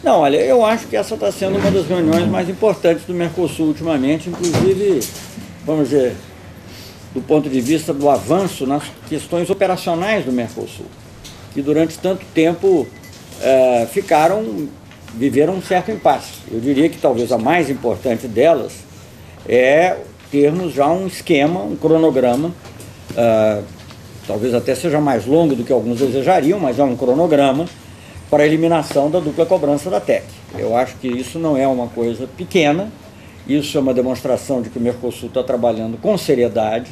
Não, olha, eu acho que essa está sendo uma das reuniões mais importantes do Mercosul ultimamente, inclusive, vamos dizer, do ponto de vista do avanço nas questões operacionais do Mercosul, que durante tanto tempo viveram um certo impasse. Eu diria que talvez a mais importante delas é termos já um esquema, um cronograma, talvez até seja mais longo do que alguns desejariam, mas é um cronograma para a eliminação da dupla cobrança da TEC. Eu acho que isso não é uma coisa pequena, isso é uma demonstração de que o Mercosul está trabalhando com seriedade,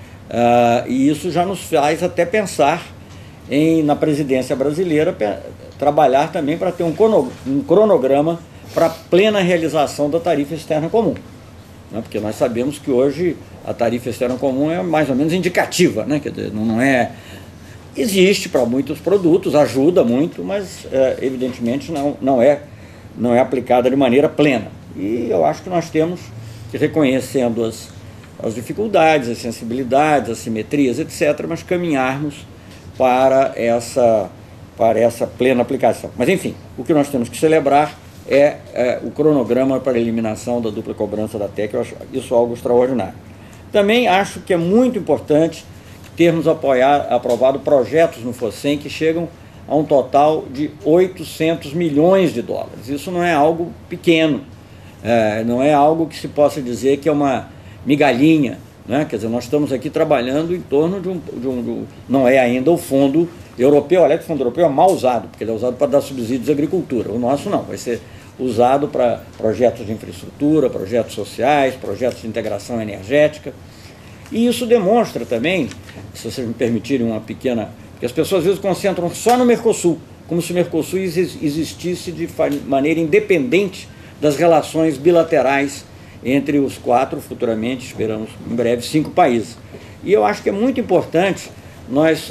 e isso já nos faz até pensar na presidência brasileira, trabalhar também para ter um cronograma para a plena realização da tarifa externa comum. Né? Porque nós sabemos que hoje a tarifa externa comum é mais ou menos indicativa, né? Quer dizer, não é... Existe para muitos produtos, ajuda muito, mas evidentemente não é aplicada de maneira plena. E eu acho que nós temos que, reconhecendo as dificuldades, as sensibilidades, as simetrias, etc., mas caminharmos para essa plena aplicação. Mas, enfim, o que nós temos que celebrar é o cronograma para a eliminação da dupla cobrança da TEC. Eu acho isso algo extraordinário. Também acho que é muito importante termos aprovado projetos no FOSEM que chegam a um total de 800 milhões de dólares. Isso não é algo pequeno, não é algo que se possa dizer que é uma migalhinha, né? Quer dizer, nós estamos aqui trabalhando em torno de não é ainda o fundo europeu. Olha, o fundo europeu é mal usado, porque ele é usado para dar subsídios à agricultura. O nosso não, vai ser usado para projetos de infraestrutura, projetos sociais, projetos de integração energética. E isso demonstra também, se vocês me permitirem uma pequena... Porque as pessoas às vezes concentram só no Mercosul, como se o Mercosul existisse de maneira independente das relações bilaterais entre os 4, futuramente, esperamos em breve, 5 países. E eu acho que é muito importante nós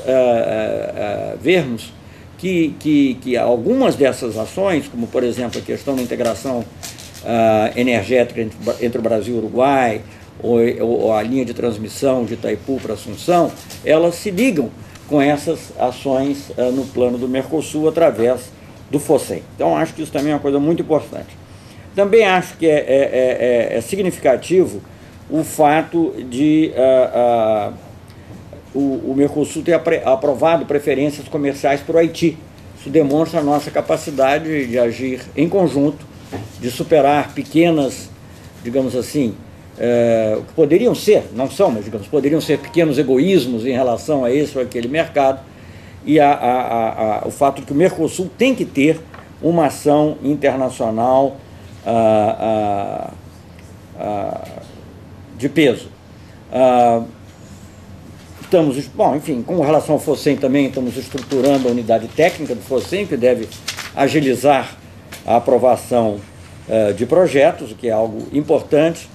vermos que algumas dessas ações, como por exemplo a questão da integração energética entre o Brasil e o Uruguai, ou a linha de transmissão de Itaipu para Assunção, elas se ligam com essas ações no plano do Mercosul através do FOSEM. Então acho que isso também é uma coisa muito importante. Também acho que é significativo o fato de o Mercosul ter aprovado preferências comerciais para o Haiti. Isso demonstra a nossa capacidade de agir em conjunto, de superar pequenas, digamos assim, que poderiam ser, não são, mas digamos, poderiam ser pequenos egoísmos em relação a esse ou aquele mercado, e o fato de que o Mercosul tem que ter uma ação internacional de peso. Enfim, com relação ao FOSEM também estamos estruturando a unidade técnica do FOSEM, que deve agilizar a aprovação de projetos, o que é algo importante.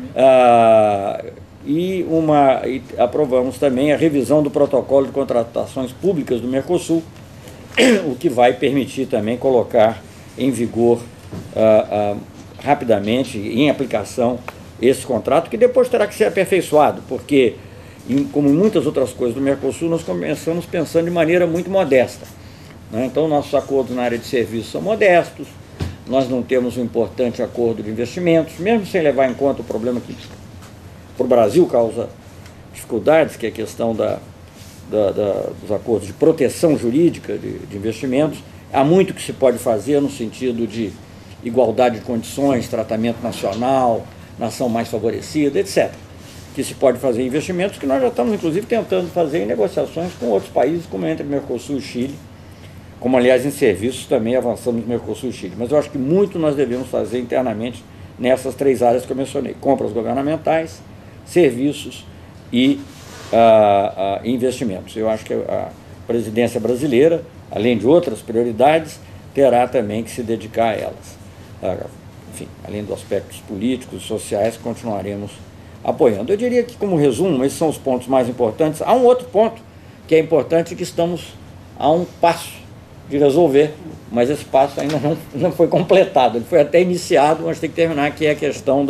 E aprovamos também a revisão do protocolo de contratações públicas do Mercosul, o que vai permitir também colocar em vigor rapidamente, em aplicação, esse contrato, que depois terá que ser aperfeiçoado, porque, como em muitas outras coisas do Mercosul, nós começamos pensando de maneira muito modesta, né? Então, nossos acordos na área de serviços são modestos, nós não temos um importante acordo de investimentos, mesmo sem levar em conta o problema que para o Brasil causa dificuldades, que é a questão dos acordos de proteção jurídica de investimentos. Há muito que se pode fazer no sentido de igualdade de condições, tratamento nacional, nação mais favorecida, etc. Que se pode fazer em investimentos, que nós já estamos, inclusive, tentando fazer em negociações com outros países, como entre Mercosul e Chile, como, aliás, em serviços também avançamos no Mercosul e Chile. Mas eu acho que muito nós devemos fazer internamente nessas 3 áreas que eu mencionei: compras governamentais, serviços e investimentos. Eu acho que a presidência brasileira, além de outras prioridades, terá também que se dedicar a elas. Enfim, além dos aspectos políticos e sociais, continuaremos apoiando. Eu diria que, como resumo, esses são os pontos mais importantes. Há um outro ponto que é importante, que estamos a um passo de resolver, mas esse passo ainda não foi completado. Ele foi até iniciado, mas tem que terminar, que é a questão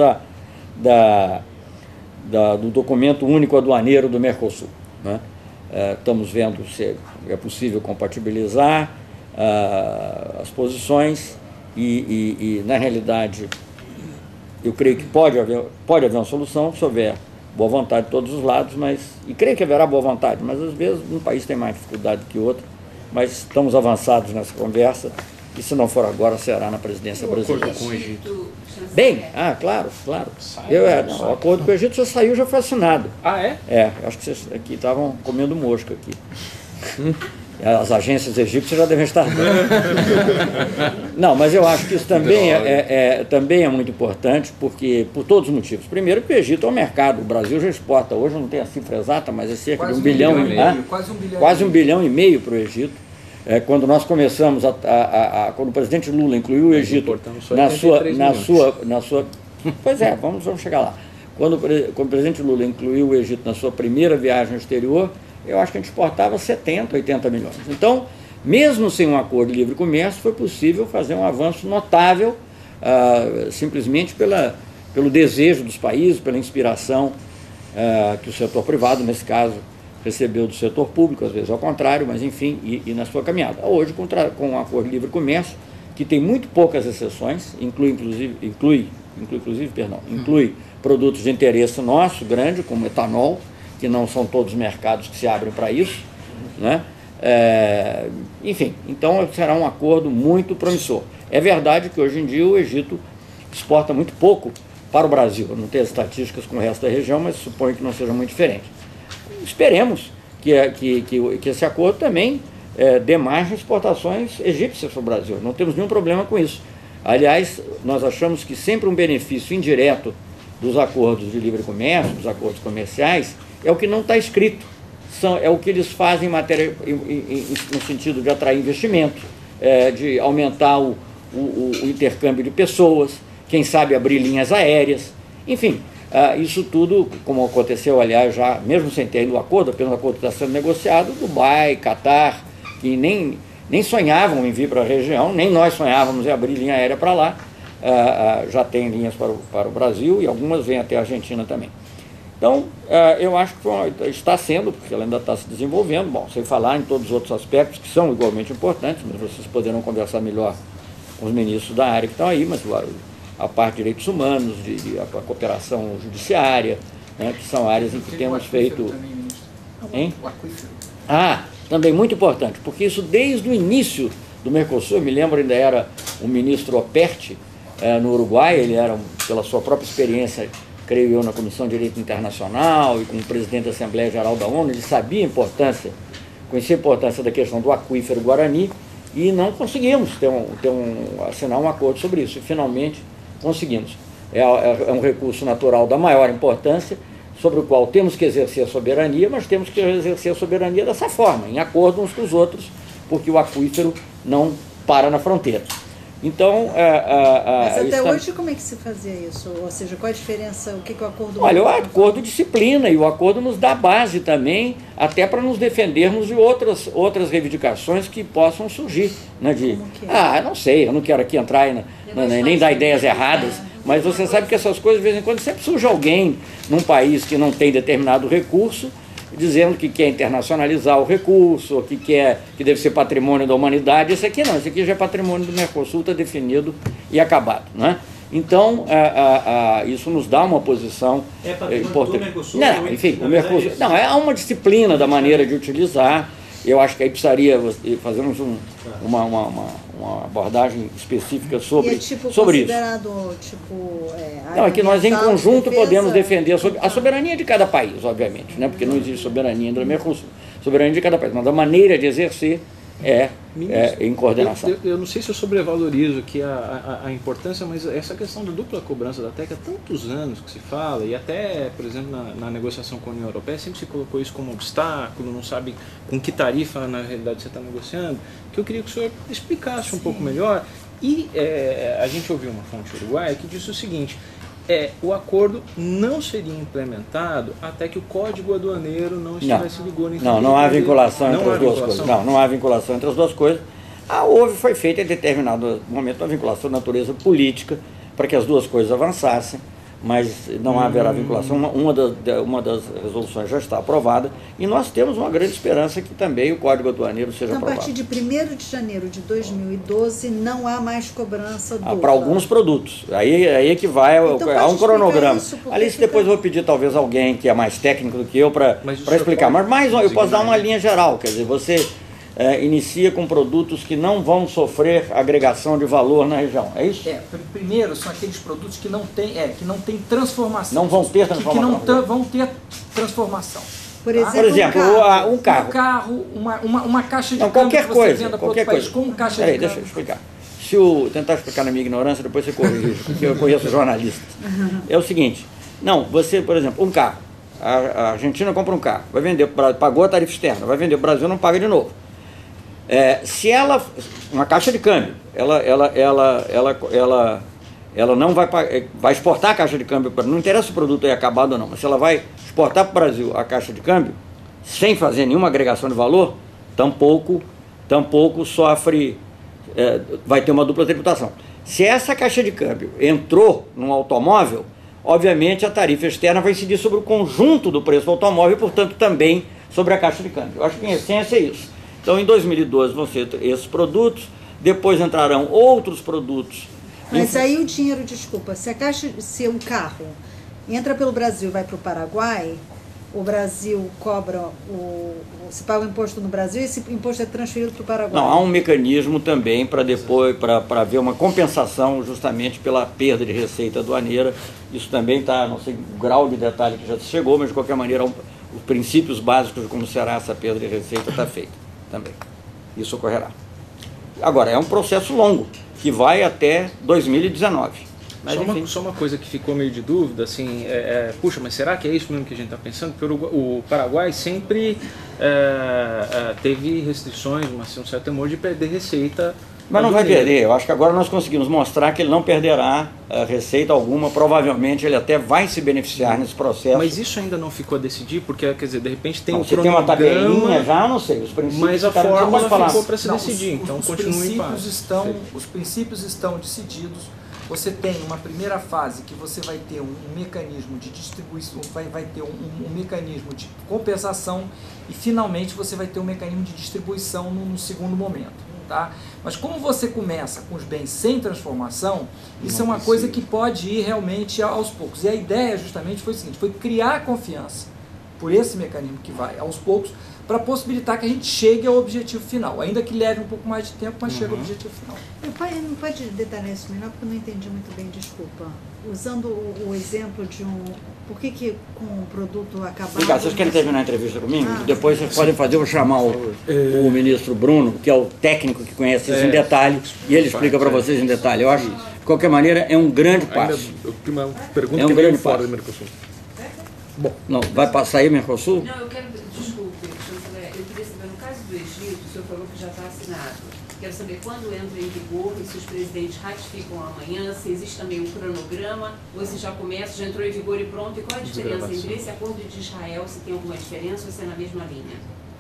do documento único aduaneiro do Mercosul, né? Estamos vendo se é possível compatibilizar as posições, e na realidade, eu creio que pode haver uma solução se houver boa vontade de todos os lados, e creio que haverá boa vontade, mas às vezes um país tem mais dificuldade que outro, mas estamos avançados nessa conversa, e se não for agora, será na presidência brasileira. Com o Egito. Bem, claro. O acordo com o Egito já saiu, já foi assinado. Ah, é? Acho que vocês aqui estavam comendo mosca aqui. As agências egípcias já devem estar dando. Não, mas eu acho que isso também é muito importante, porque, por todos os motivos. Primeiro, porque o Egito é um mercado, o Brasil já exporta hoje, não tem a cifra exata, mas é cerca de 1 bilhão e meio. Quase 1 bilhão e meio para o Egito. Quando nós começamos, quando o presidente Lula incluiu o Egito na sua pois é, vamos chegar lá. Quando o presidente Lula incluiu o Egito na sua primeira viagem ao exterior, eu acho que a gente exportava 70, 80 milhões. Então, mesmo sem um acordo de livre comércio, foi possível fazer um avanço notável, simplesmente pelo desejo dos países, pela inspiração que o setor privado, nesse caso, recebeu do setor público, às vezes ao contrário, mas enfim, e na sua caminhada. Hoje, com um acordo de livre comércio, que tem muito poucas exceções, inclui produtos de interesse nosso, grande, como etanol, que não são todos os mercados que se abrem para isso, né? Enfim, então será um acordo muito promissor. É verdade que hoje em dia o Egito exporta muito pouco para o Brasil. Eu não tenho as estatísticas com o resto da região, mas suponho que não seja muito diferente. Esperemos que esse acordo também dê margem a exportações egípcias para o Brasil. Não temos nenhum problema com isso. Aliás, nós achamos que sempre um benefício indireto dos acordos de livre comércio, dos acordos comerciais, é o que não está escrito. É o que eles fazem no sentido de atrair investimento, de aumentar o intercâmbio de pessoas, quem sabe abrir linhas aéreas, enfim. Isso tudo, como aconteceu, aliás, já mesmo sem ter ainda o acordo, apenas o acordo está sendo negociado, Dubai, Catar, que nem sonhavam em vir para a região, nem nós sonhávamos em abrir linha aérea para lá, já tem linhas para o Brasil e algumas vêm até a Argentina também. Então, eu acho que está sendo, porque ela ainda está se desenvolvendo, bom, sem falar em todos os outros aspectos que são igualmente importantes, mas vocês poderão conversar melhor com os ministros da área que estão aí, mas a parte de direitos humanos, a cooperação judiciária, né, que são áreas em que temos feito... Hein? O aquífero. Também muito importante, porque isso desde o início do Mercosul, eu me lembro, ainda era o ministro Operti, no Uruguai, ele era, pela sua própria experiência, creio eu, na Comissão de Direito Internacional e como presidente da Assembleia Geral da ONU, ele sabia conhecia a importância da questão do aquífero Guarani, e não conseguimos assinar um acordo sobre isso, e finalmente conseguimos. É um recurso natural da maior importância, sobre o qual temos que exercer a soberania, mas temos que exercer a soberania dessa forma, em acordo uns com os outros, porque o aquífero não para na fronteira. Então, mas até hoje como é que se fazia isso? Ou seja, qual a diferença, o que o acordo... Olha, o acordo disciplina, e o acordo nos dá base também, até para nos defendermos de outras reivindicações que possam surgir. Né, não sei, eu não quero aqui entrar nem dar ideias erradas, mas você sabe que essas coisas, de vez em quando, sempre surge alguém num país que não tem determinado recurso, dizendo que quer internacionalizar o recurso, ou que deve ser patrimônio da humanidade. Esse aqui não, esse aqui já é patrimônio do Mercosul, está definido e acabado, né? Então, isso nos dá uma posição importante. Do Mercosul? Não, enfim, o Mercosul... Não, há uma disciplina da maneira de utilizar. Eu acho que aí precisaria fazermos uma abordagem específica sobre isso. Não, é que nós em conjunto podemos defender a soberania de cada país, obviamente, né? Porque não existe soberania do Mercosul, soberania de cada país, mas a maneira de exercer em coordenação. Eu não sei se eu sobrevalorizo aqui a importância, mas essa questão da dupla cobrança da TEC há tantos anos que se fala, e até, por exemplo, na negociação com a União Europeia, sempre se colocou isso como obstáculo, não sabe com que tarifa na realidade você está negociando, que eu queria que o senhor explicasse um pouco melhor. E a gente ouviu uma fonte uruguaia que disse o seguinte: o acordo não seria implementado até que o Código Aduaneiro não estivesse em vigor. Não há vinculação entre as duas coisas. Não há vinculação entre as duas coisas. Foi feita em determinado momento uma vinculação de natureza política para que as duas coisas avançassem, mas não haverá vinculação. Uma das resoluções já está aprovada e nós temos uma grande esperança que também o Código Aduaneiro seja aprovado. Então, a partir de 1º de janeiro de 2012, não há mais cobrança dupla. Para alguns produtos. Aí é que vai, então, há um cronograma. Isso, Alice, depois eu vou pedir talvez alguém que é mais técnico do que eu para explicar. Mas eu posso dar uma linha geral, quer dizer, você inicia com produtos que não vão sofrer agregação de valor na região, é isso? Primeiro são aqueles produtos que não têm transformação. Não vão ter transformação. Que não vão ter transformação. Por exemplo, um carro. Uma caixa de câmbio qualquer que você coisa, venda para outro país, como caixa de câmbio. Deixa eu explicar. Se eu tentar explicar na minha ignorância, depois você corrige, porque eu conheço jornalistas. É o seguinte, você, por exemplo, um carro, a Argentina compra um carro, vai vender, pagou a tarifa externa, vai vender para o Brasil, não paga de novo. Se ela, uma caixa de câmbio, ela não vai exportar a caixa de câmbio, não interessa se o produto é acabado ou não, mas se ela vai exportar para o Brasil a caixa de câmbio, sem fazer nenhuma agregação de valor, tampouco sofre, vai ter uma dupla tributação. Se essa caixa de câmbio entrou num automóvel, obviamente a tarifa externa vai incidir sobre o conjunto do preço do automóvel e, portanto, também sobre a caixa de câmbio. Eu acho que em essência é isso. Então, em 2012 vão ser esses produtos, depois entrarão outros produtos. Mas aí o dinheiro, desculpa, se um carro entra pelo Brasil e vai para o Paraguai, o Brasil cobra, se paga o imposto no Brasil e esse imposto é transferido para o Paraguai? Não, há um mecanismo também para depois, para haver uma compensação justamente pela perda de receita aduaneira. Isso também está, não sei o grau de detalhe que já chegou, mas de qualquer maneira os princípios básicos de como será essa perda de receita está feito também. Isso ocorrerá. Agora, é um processo longo, que vai até 2019. Mas, só uma coisa que ficou meio de dúvida, assim, puxa, mas será que é isso mesmo que a gente está pensando? Porque o Paraguai sempre teve restrições, um certo temor de perder receita. Mas não vai perder, eu acho que agora nós conseguimos mostrar que ele não perderá receita alguma, provavelmente ele até vai se beneficiar nesse processo. Mas isso ainda não ficou a decidir, porque, quer dizer, de repente tem você tem uma tabelinha já, não sei, os princípios... Mas a fórmula ficou para se decidir, então continua em paz. Os princípios estão decididos. Você tem uma primeira fase que você vai ter um mecanismo de distribuição, vai ter um mecanismo de compensação e finalmente você vai ter um mecanismo de distribuição no segundo momento. Tá? Mas como você começa com os bens sem transformação, isso é uma coisa que pode ir realmente aos poucos. E a ideia justamente foi o seguinte, foi criar confiança por esse mecanismo que vai aos poucos, para possibilitar que a gente chegue ao objetivo final, ainda que leve um pouco mais de tempo, mas chega ao objetivo final. Não pode detalhar isso melhor, porque eu não entendi muito bem, desculpa. Usando o exemplo de por que com o produto acabado... Obrigado, vocês querem terminar a entrevista comigo? Depois vocês podem fazer, eu vou chamar o ministro Bruno, que é o técnico que conhece isso em detalhe, e ele explica para vocês em detalhe. Eu acho, de qualquer maneira, é um grande passo. É um grande passo. Bom, não, vai passar aí, Mercosul? Não, eu quero, desculpe, eu queria saber, no caso do Egito, o senhor falou que já está assinado. Quero saber quando entra em vigor e se os presidentes ratificam amanhã, se existe também um cronograma, ou se já começa, já entrou em vigor e pronto, e qual é a diferença entre esse acordo de Israel, se tem alguma diferença ou se é na mesma linha?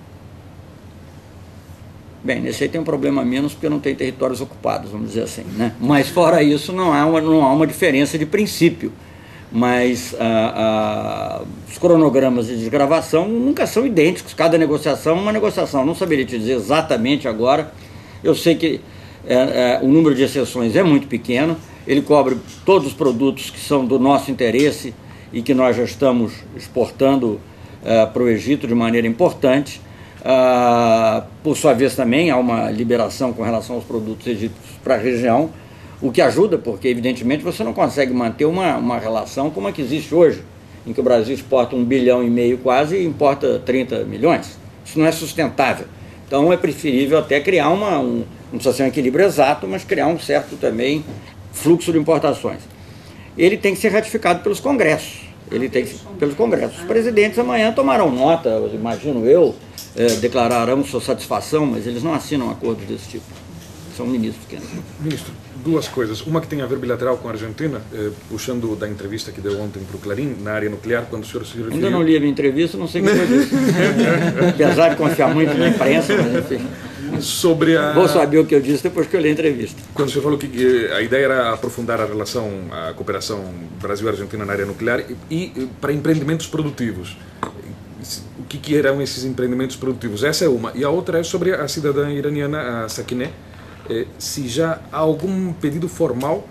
Bem, nesse aí tem um problema menos porque não tem territórios ocupados, vamos dizer assim, né? Mas fora isso não há uma diferença de princípio. Mas os cronogramas de desgravação nunca são idênticos, cada negociação é uma negociação. Não saberia te dizer exatamente agora. Eu sei que o número de exceções é muito pequeno, ele cobre todos os produtos que são do nosso interesse e que nós já estamos exportando para o Egito de maneira importante. Por sua vez também há uma liberação com relação aos produtos egípcios para a região, o que ajuda, porque evidentemente você não consegue manter uma relação como a que existe hoje, em que o Brasil exporta 1,5 bilhão quase e importa 30 milhões. Isso não é sustentável. Então é preferível até criar não precisa ser um equilíbrio exato, mas criar um certo também fluxo de importações. Ele tem que ser ratificado pelos congressos. Pelos congressos. Os presidentes amanhã tomarão nota, imagino eu, declararão sua satisfação, mas eles não assinam acordos desse tipo. São ministros que entram. Ministro, duas coisas. Uma que tem a ver bilateral com a Argentina, puxando da entrevista que deu ontem para o Clarim, na área nuclear, quando o senhor se referiu... Ainda não li a minha entrevista, não sei o que foi disso. Apesar de confiar muito na imprensa, mas enfim... Sobre a... Vou saber o que eu disse depois que eu li a entrevista. Quando você falou que a ideia era aprofundar a relação, a cooperação Brasil-Argentina na área nuclear e para empreendimentos produtivos. O que eram esses empreendimentos produtivos? Essa é uma. E a outra é sobre a cidadã iraniana, a Sakineh. Se já há algum pedido formal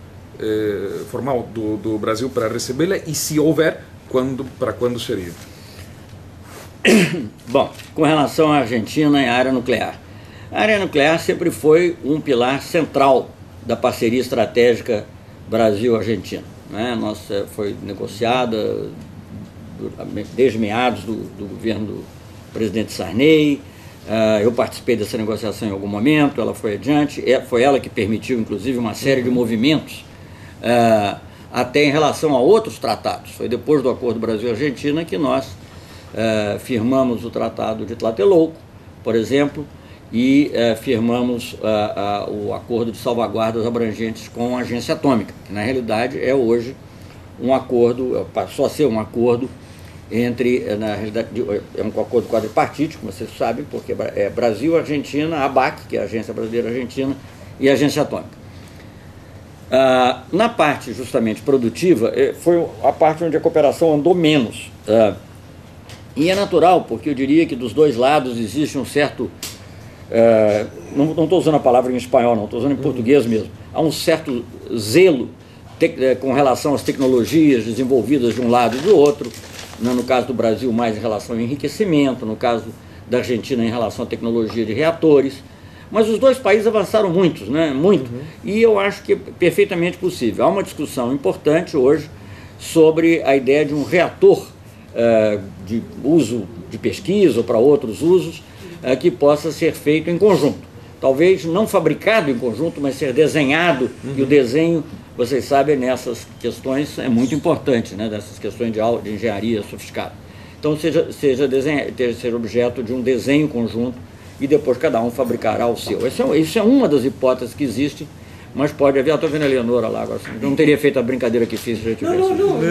do Brasil para recebê-la e se houver, para quando seria? Bom, com relação à Argentina e à área nuclear. A área nuclear sempre foi um pilar central da parceria estratégica Brasil-Argentina, né? Nossa, foi negociada desde meados do governo do presidente Sarney. Eu participei dessa negociação em algum momento, ela foi adiante, foi ela que permitiu, inclusive, uma série de movimentos, até em relação a outros tratados. Foi depois do acordo Brasil-Argentina que nós firmamos o Tratado de Tlatelolco, por exemplo, e firmamos o acordo de salvaguardas abrangentes com a Agência Atômica, que na realidade é hoje um acordo, passou a ser um acordo entre, na realidade, é um acordo quadripartite, como vocês sabem, porque é Brasil, Argentina, a ABAC, que é a Agência Brasileira Argentina, e a Agência Atômica. Na parte justamente produtiva, foi a parte onde a cooperação andou menos. E é natural, porque eu diria que dos dois lados existe um certo... não estou usando a palavra em espanhol, não, estou usando em português mesmo. Há um certo zelo com relação às tecnologias desenvolvidas de um lado e do outro. No caso do Brasil, mais em relação ao enriquecimento, no caso da Argentina, em relação à tecnologia de reatores. Mas os dois países avançaram muito, né? Muito. E eu acho que é perfeitamente possível. Há uma discussão importante hoje sobre a ideia de um reator de uso de pesquisa ou para outros usos que possa ser feito em conjunto. Talvez não fabricado em conjunto, mas ser desenhado, e o desenho, vocês sabem, nessas questões é muito importante, né? Dessas questões de engenharia sofisticada. Então, seja objeto de um desenho conjunto e depois cada um fabricará o seu. Isso é uma das hipóteses que existe, mas pode haver. Estou vendo a Leonora lá agora, eu não teria feito a brincadeira que fiz se eu tivesse.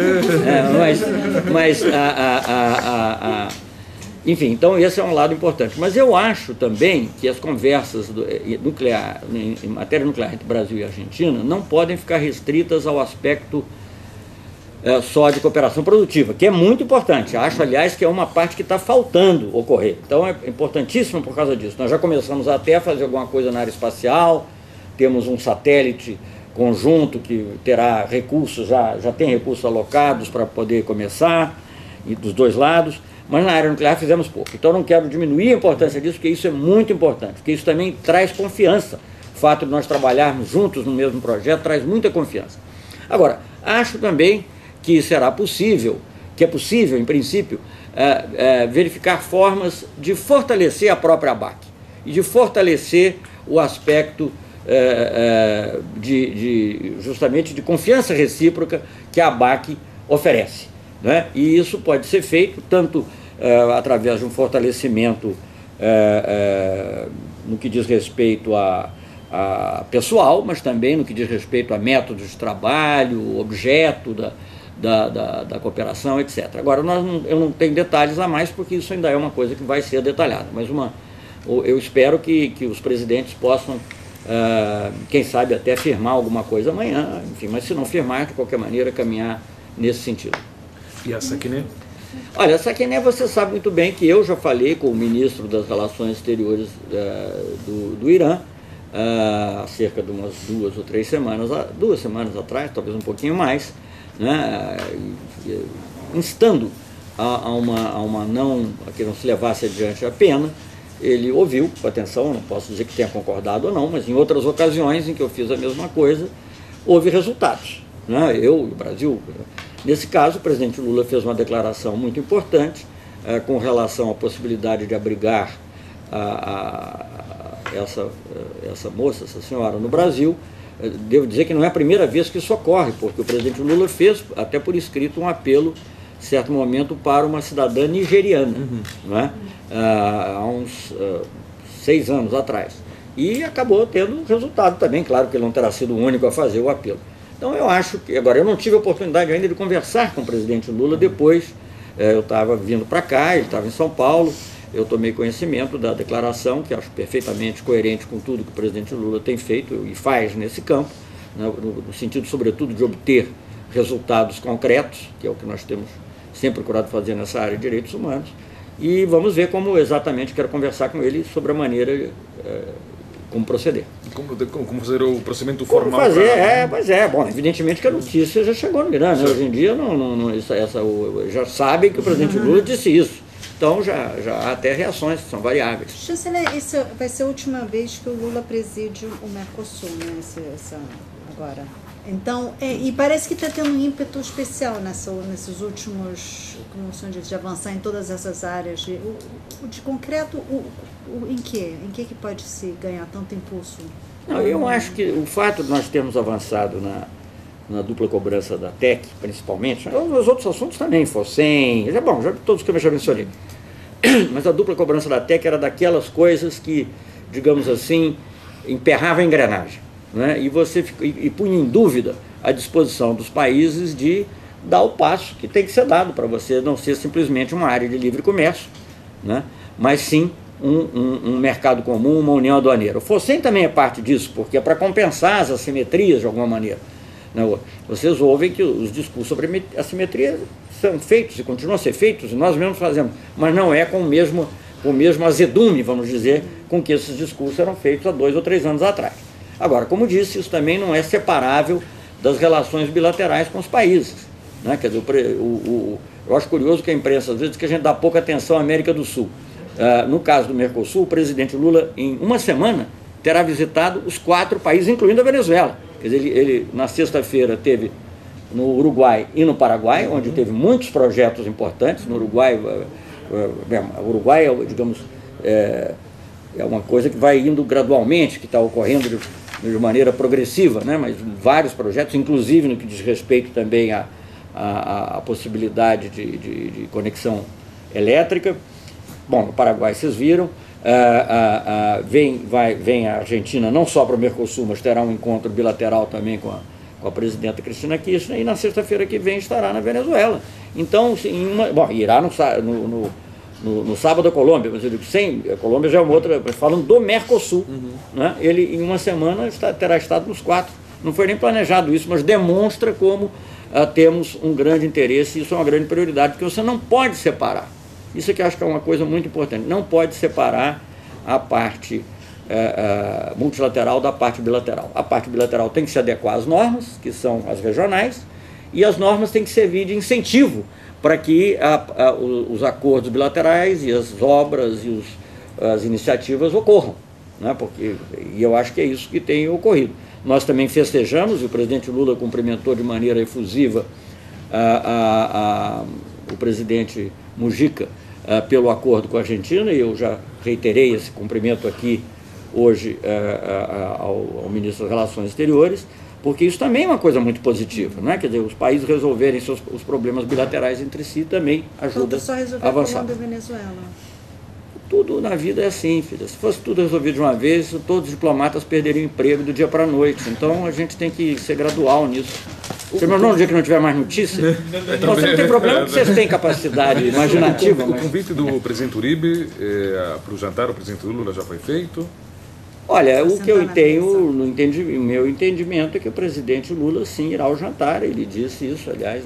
Enfim, então esse é um lado importante. Mas eu acho também que as conversas em matéria nuclear entre Brasil e Argentina não podem ficar restritas ao aspecto só de cooperação produtiva, que é muito importante. Acho, aliás, que é uma parte que está faltando ocorrer. Então é importantíssimo por causa disso. Nós já começamos até a fazer alguma coisa na área espacial, temos um satélite conjunto que terá recursos, já tem recursos alocados para poder começar, e dos dois lados. Mas na área nuclear fizemos pouco. Então não quero diminuir a importância disso, porque isso é muito importante, porque isso também traz confiança. O fato de nós trabalharmos juntos no mesmo projeto traz muita confiança. Agora, acho também que será possível, que é possível, em princípio, verificar formas de fortalecer a própria ABAC e de fortalecer o aspecto justamente de confiança recíproca que a ABAC oferece, né? E isso pode ser feito tanto através de um fortalecimento no que diz respeito a pessoal, mas também no que diz respeito a métodos de trabalho, objeto da cooperação, etc. Agora, eu não tenho detalhes a mais, porque isso ainda é uma coisa que vai ser detalhada, mas eu espero que os presidentes possam, quem sabe, até firmar alguma coisa amanhã, enfim, mas se não firmar, de qualquer maneira, caminhar nesse sentido. E a Sakineh? Olha, a Sakineh, você sabe muito bem que eu já falei com o ministro das Relações Exteriores do Irã, há cerca de umas 2 ou 3 semanas, 2 semanas atrás, talvez um pouquinho mais, né, instando a que não se levasse adiante a pena. Ele ouviu com atenção, não posso dizer que tenha concordado ou não, mas em outras ocasiões em que eu fiz a mesma coisa, houve resultados, né? Eu e o Brasil. Nesse caso, o presidente Lula fez uma declaração muito importante com relação à possibilidade de abrigar essa moça, essa senhora, no Brasil. Devo dizer que não é a primeira vez que isso ocorre, porque o presidente Lula fez, até por escrito, um apelo, em certo momento, para uma cidadã nigeriana, não é? Há uns 6 anos atrás. E acabou tendo resultado também, claro que ele não terá sido o único a fazer o apelo. Então eu acho que, agora, eu não tive a oportunidade ainda de conversar com o presidente Lula depois, eu estava vindo para cá, ele estava em São Paulo, eu tomei conhecimento da declaração, que acho perfeitamente coerente com tudo que o presidente Lula tem feito e faz nesse campo, né, no sentido, sobretudo, de obter resultados concretos, que é o que nós temos sempre procurado fazer nessa área de direitos humanos, e vamos ver como exatamente quero conversar com ele sobre a maneira, como proceder. Como fazer o procedimento formal? Como fazer, bom, evidentemente que a notícia já chegou no Irã, né? Hoje em dia já sabem que o presidente Lula disse isso. Então já há até reações que são variáveis. Chanceler, essa vai ser a última vez que o Lula preside o Mercosul, né? Agora. Então, e parece que está tendo um ímpeto especial nesses últimos, como o senhor disse, de avançar em todas essas áreas. De concreto, em que pode se ganhar tanto impulso? Não, eu acho que o fato de nós termos avançado na dupla cobrança da TEC, principalmente, os outros assuntos também, FOSEM, todos que eu já mencionei. Mas a dupla cobrança da TEC era daquelas coisas que, digamos assim, emperrava a engrenagem, né? E punha em dúvida a disposição dos países de dar o passo que tem que ser dado para você não ser simplesmente uma área de livre comércio, né? Mas sim um mercado comum, uma união aduaneira. O FOSEM também é parte disso, porque é para compensar as assimetrias de alguma maneira. Vocês ouvem que os discursos sobre assimetria são feitos e continuam a ser feitos, e nós mesmos fazemos, mas não é com o mesmo azedume, vamos dizer, com que esses discursos eram feitos há 2 ou 3 anos atrás. Agora, como disse, isso também não é separável das relações bilaterais com os países, né? Quer dizer, eu acho curioso que a imprensa às vezes diz que a gente dá pouca atenção à América do Sul. No caso do Mercosul, o presidente Lula, em uma semana, terá visitado os 4 países, incluindo a Venezuela. Quer dizer, ele na sexta-feira teve no Uruguai e no Paraguai, onde teve muitos projetos importantes. No Uruguai, digamos, é uma coisa que vai indo gradualmente, que está ocorrendo de maneira progressiva, né? Mas vários projetos, inclusive no que diz respeito também à possibilidade de conexão elétrica. Bom, no Paraguai vocês viram. Vem a Argentina não só para o Mercosul, mas terá um encontro bilateral também com a presidenta Cristina Kirchner, e na sexta-feira que vem estará na Venezuela. Então, irá no sábado a Colômbia, mas eu digo, a Colômbia já é uma outra, falando do Mercosul, né? Ele em uma semana terá estado nos 4. Não foi nem planejado isso, mas demonstra como temos um grande interesse, e isso é uma grande prioridade, porque você não pode separar. Isso aqui eu acho que é uma coisa muito importante. Não pode separar a parte multilateral da parte bilateral. A parte bilateral tem que se adequar às normas, que são as regionais, e as normas têm que servir de incentivo para que os acordos bilaterais e as obras e as iniciativas ocorram, né? E eu acho que é isso que tem ocorrido. Nós também festejamos, e o presidente Lula cumprimentou de maneira efusiva o presidente Mujica pelo acordo com a Argentina, e eu já reiterei esse cumprimento aqui hoje ao ministro das Relações Exteriores, porque isso também é uma coisa muito positiva, né? Quer dizer, os países resolverem os problemas bilaterais entre si também ajuda a avançar. Colômbia e Venezuela. Tudo na vida é assim, filha. Se fosse tudo resolvido de uma vez, todos os diplomatas perderiam emprego do dia para a noite. Então a gente tem que ser gradual nisso. Você não, no dia que não tiver mais notícia, então, você não tem problema, porque vocês têm capacidade imaginativa. O convite do presidente Uribe para o jantar, o presidente Lula já foi feito? Olha, o que eu tenho, o meu entendimento é que o presidente Lula sim irá ao jantar. Ele disse isso, aliás,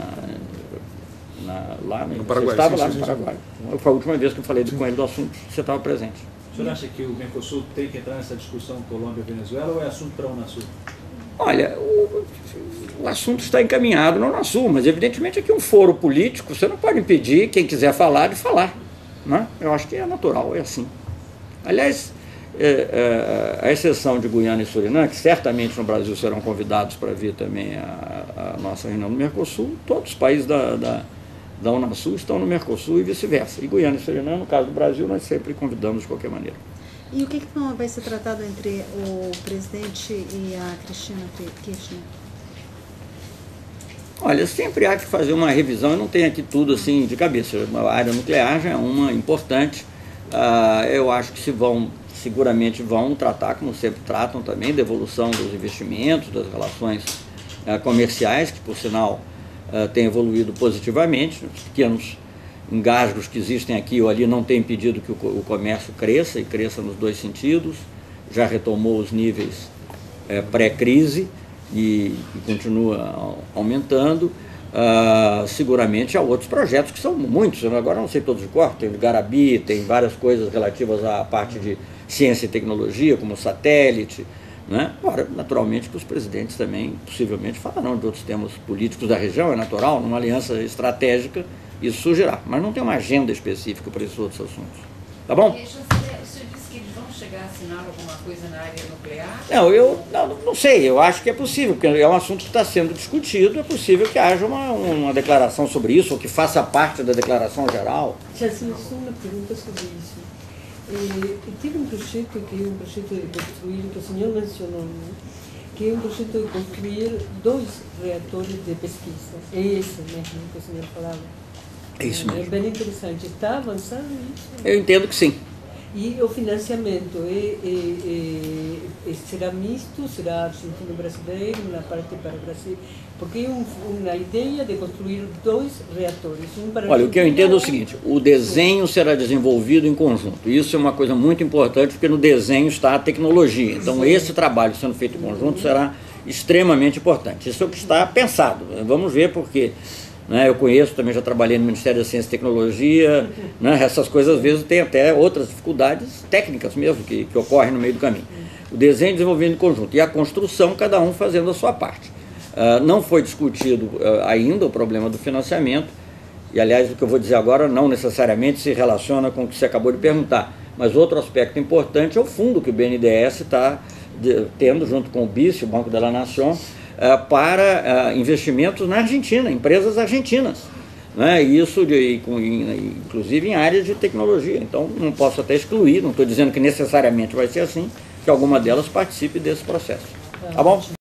lá no Paraguai. Você estava lá no Paraguai. Foi a última vez que eu falei com ele do assunto, você estava presente. O senhor acha que o Mercosul tem que entrar nessa discussão Colômbia e Venezuela, ou é assunto para a Unasul? Olha, o assunto está encaminhado na Unasul, mas evidentemente aqui um foro político, você não pode impedir quem quiser falar de falar, né? Eu acho que é natural, é assim. Aliás, a exceção de Guiana e Suriname, que certamente no Brasil serão convidados para vir também a nossa reunião no Mercosul, todos os países da Unasul estão no Mercosul e vice-versa. E Guiana e Suriname, no caso do Brasil, nós sempre convidamos de qualquer maneira. E o que vai ser tratado entre o presidente e a Cristina Kirchner? Olha, sempre há que fazer uma revisão, eu não tenho aqui tudo assim de cabeça. A área nuclear já é uma importante. Eu acho que seguramente vão tratar, como sempre tratam também, da evolução dos investimentos, das relações comerciais, que por sinal tem evoluído positivamente, pequenos engasgos que existem aqui ou ali não tem impedido que o comércio cresça, e cresça nos dois sentidos, já retomou os níveis pré-crise e continua aumentando. Seguramente há outros projetos que são muitos, agora não sei todos de cor, tem o Garabi, tem várias coisas relativas à parte de ciência e tecnologia, como satélite, né? Agora, naturalmente, que os presidentes também possivelmente falarão de outros temas políticos da região, é natural, numa aliança estratégica isso surgirá, mas não tem uma agenda específica para esses outros assuntos. Tá bom? O senhor disse que eles vão chegar a assinar alguma coisa na área nuclear? Não, eu não sei, eu acho que é possível, porque é um assunto que está sendo discutido, é possível que haja uma declaração sobre isso, ou que faça parte da declaração geral. Chelsea, só uma pergunta sobre isso. Eu tive um projeto que é um projeto de construir, que o senhor mencionou, né? Que é um projeto de construir 2 reatores de pesquisa. É esse mesmo que o senhor falava. É isso mesmo. É bem interessante. Está avançando isso? Eu entendo que sim. E o financiamento será misto, será argentino-brasileiro, na parte para o Brasil, porque é uma ideia de construir 2 reatores. Olha, o que eu entendo é o seguinte, o desenho será desenvolvido em conjunto. Isso é uma coisa muito importante, porque no desenho está a tecnologia. Então, esse trabalho sendo feito em conjunto será extremamente importante. Isso é o que está pensado. Vamos ver porque... Eu conheço, também já trabalhei no Ministério da Ciência e Tecnologia, essas coisas às vezes tem até outras dificuldades técnicas mesmo que ocorrem no meio do caminho. O desenho desenvolvido em conjunto e a construção, cada um fazendo a sua parte. Não foi discutido ainda o problema do financiamento, e aliás o que eu vou dizer agora não necessariamente se relaciona com o que você acabou de perguntar, mas outro aspecto importante é o fundo que o BNDES está tendo junto com o BICE, o Banco de la Nación, para investimentos na Argentina, empresas argentinas, né? Isso inclusive em áreas de tecnologia. Então não posso até excluir, não estou dizendo que necessariamente vai ser assim, que alguma delas participe desse processo. Tá bom?